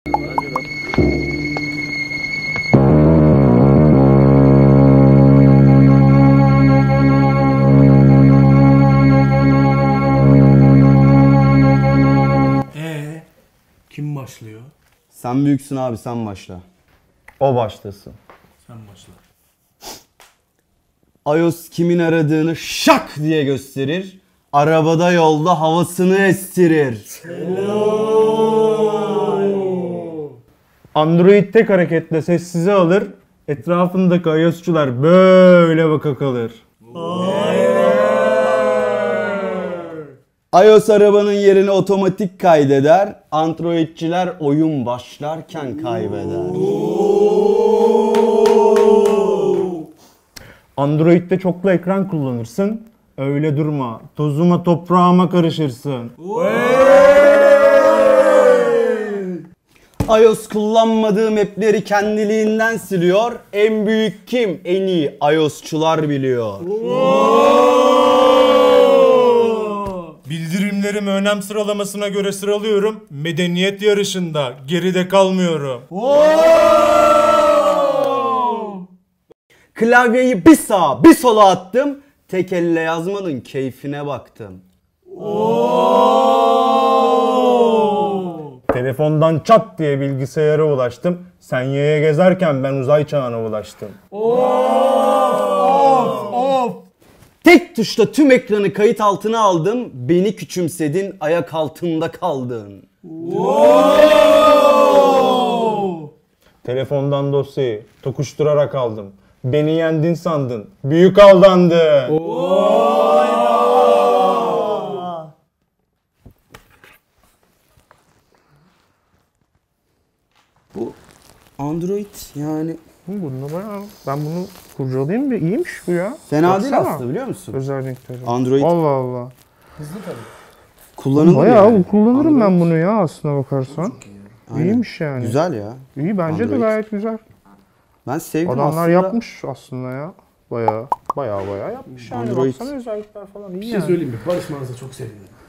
Kim başlıyor? Sen büyüksün abi, sen başla. O başlasın. Sen başla. iOS kimin aradığını şak diye gösterir. Arabada yolda havasını estirir. Android tek hareketle sessize alır. Etrafındaki iOS'çular böyle baka kalır. iOS arabanın yerini otomatik kaydeder. Androidçiler oyun başlarken kaybeder. Android'de çoklu ekran kullanırsın. Öyle durma. Tozuma toprağıma karışırsın. iOS kullanmadığım app'leri kendiliğinden siliyor. En büyük kim? En iyi iOS'çular biliyor. Bildirimlerimi önem sıralamasına göre sıralıyorum. Medeniyet yarışında geride kalmıyorum. Klavyeyi bir sağa bir sola attım. Tek elle yazmanın keyfine baktım. Telefondan çat diye bilgisayara ulaştım. Sen yaya gezerken ben uzay çağına ulaştım. Tek tuşla tüm ekranı kayıt altına aldım. Beni küçümsedin, ayak altında kaldın. Telefondan dosyayı tokuşturarak aldım. Beni yendin sandın. Büyük aldandın. Bu Android yani Bununla bayağı, ben bunu kurcalayayım mı? İyiymiş bu ya. fena değil Baksana. aslında, biliyor musun? Özellikleri. Android Allah Allah. kullanılır Bayağı yani. kullanırım ben Android bunu ya aslına bakarsan. Aynen. İyiymiş yani. Güzel ya. İyi bence Android. de gayet güzel. Ben sevdim Adamlar aslında. yapmış aslında ya. Bayağı yapmış yani. Android. Baksana özellikler falan iyi Bir şey yani. söyleyeyim mi? Barış Manço'yu çok seviyorum.